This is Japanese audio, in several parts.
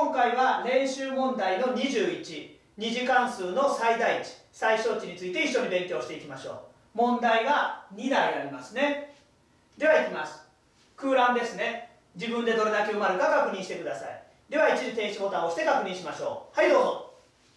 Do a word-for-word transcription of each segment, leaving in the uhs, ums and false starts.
今回は練習問題のにじゅういち、二次関数の最大値、最小値について一緒に勉強していきましょう。問題がにだいありますね。では、いきます。空欄ですね。自分でどれだけ埋まるか確認してください。では、一時停止ボタンを押して確認しましょう。はい、どうぞ。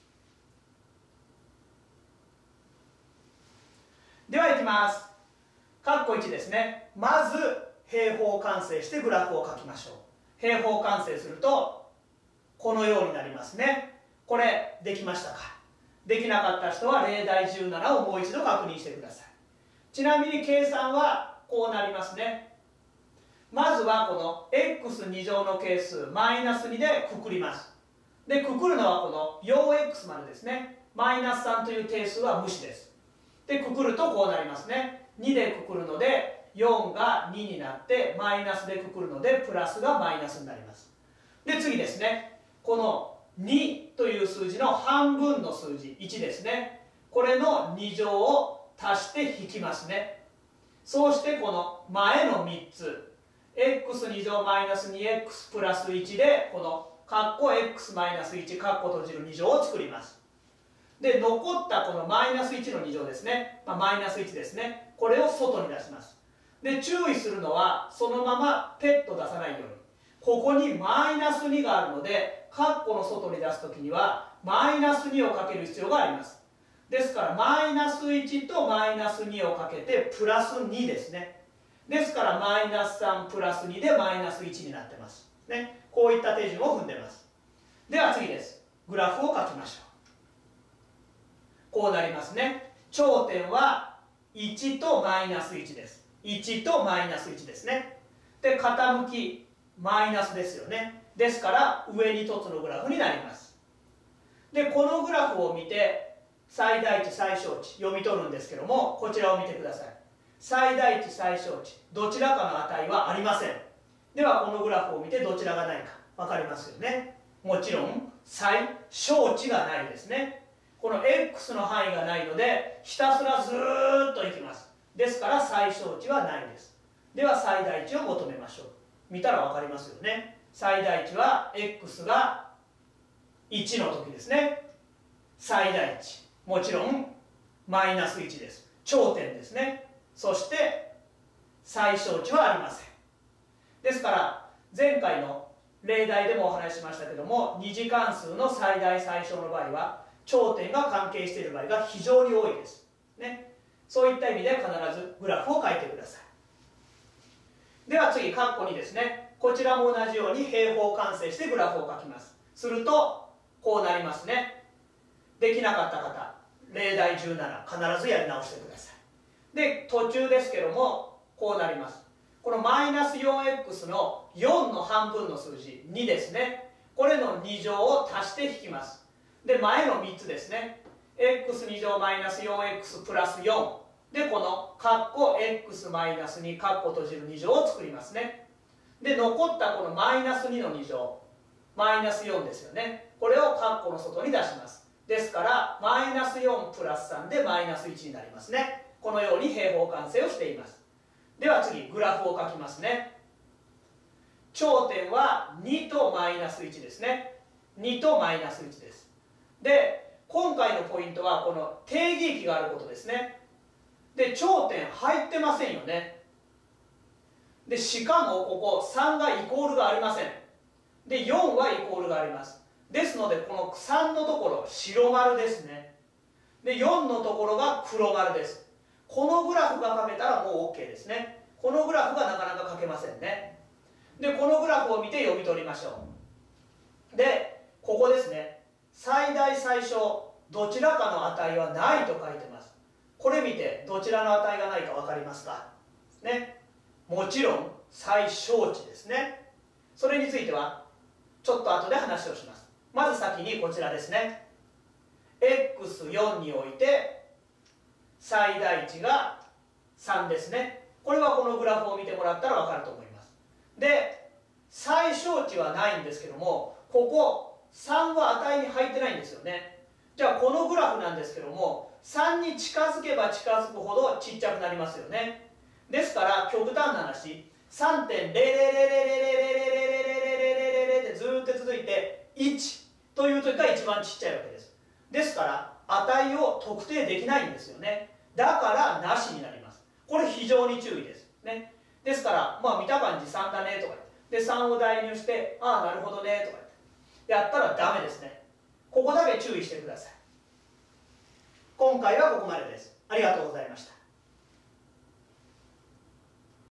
では、いきます。括弧いちですね。まず、平方完成してグラフを書きましょう。平方完成すると、このようになりますね。これ、できましたか？できなかった人は例題じゅうななをもう一度確認してください。ちなみに計算はこうなりますね。まずはこの エックスに 乗の係数マイナスにでくくります。で、くくるのはこの よんエックス までですね。マイナスさんという定数は無視です。で、くくるとこうなりますね。にでくくるのでよんがにになってマイナスでくくるのでプラスがマイナスになります。で、次ですね。このにという数字の半分の数字いちですね。これのに乗を足して引きますね。そうしてこの前のみっつ エックスに 乗マイナス にエックス プラスいちでこの括弧 エックスマイナスいち 括弧閉じるに乗を作ります。で、残ったこのマイナスいちのに乗ですね、まあ、マイナスいちですね、これを外に出します。で、注意するのはそのままペット出さないように、ここにマイナスにがあるので括弧の外に出すときにはマイナスにをかける必要があります。ですからマイナスいちとマイナスにをかけてプラスにですね。ですからマイナスさんプラスにでマイナスいちになってます、ね、こういった手順を踏んでます。では次です。グラフを書きましょう。こうなりますね。頂点はいちとマイナスいちです。いちとマイナスいちですね。で、傾きマイナスですよね。ですから上に凸のグラフになります。で、このグラフを見て最大値最小値読み取るんですけども、こちらを見てください。最大値最小値どちらかの値はありません。ではこのグラフを見てどちらがないか分かりますよね。もちろん最小値がないですね。この エックス の範囲がないのでひたすらずーっといきます。ですから最小値はないです。では最大値を求めましょう。見たら分かりますよね。最大値は エックス がいちの時ですね。最大値もちろんマイナスいちです。頂点ですね。そして最小値はありません。ですから前回の例題でもお話ししましたけども、二次関数の最大最小の場合は頂点が関係している場合が非常に多いです、ね、そういった意味で必ずグラフを書いてください。では次、括弧にですね、こちらも同じように平方完成してグラフを書きます。するとこうなりますね。できなかった方、例題じゅうなな必ずやり直してください。で、途中ですけどもこうなります。このマイナス よんエックス のよんの半分の数字にですね、これのに乗を足して引きます。で、前のみっつですね、 エックスに 乗マイナス よんエックス プラスよんでこの括弧 エックスマイナスに 括弧閉じるに乗を作りますね。で、残ったこのマイナスにのに乗マイナスよんですよね。これを括弧の外に出します。ですからマイナスよんプラスさんでマイナスいちになりますね。このように平方完成をしています。では次、グラフを書きますね。頂点はにとマイナスいちですね。にとマイナスいちです。で、今回のポイントはこの定義域があることですね。で、頂点入ってませんよね。で、しかもここさんがイコールがありません。で、よんはイコールがあります。ですのでこのさんのところ白丸ですね。で、よんのところが黒丸です。このグラフが書けたらもう OK ですね。このグラフがなかなか書けませんね。で、このグラフを見て読み取りましょう。で、ここですね。最大最小どちらかの値はないと書いてます。これ見てどちらの値がないか分かりますかね。もちろん最小値ですね。それについてはちょっと後で話をします。まず先にこちらですね。エックスよん において最大値がさんですね。これはこのグラフを見てもらったら分かると思います。で、最小値はないんですけども、ここさんは値に入ってないんですよね。じゃあこのグラフなんですけども、さんに近づけば近づくほどちっちゃくなりますよね。ですから極端な話 さんてんゼロゼロゼロゼロゼロゼロゼロゼロゼロゼロゼロゼロってずーっと続いていいちという時が一番ちっちゃいわけです。ですから値を特定できないんですよね。だからなしになります。これ非常に注意です、ね、ですからまあ見た感じさんだねとか言ってでさんを代入してああなるほどねとか言ってやったらダメですね。ここだけ注意してください。今回はここまでです。ありがとうございました。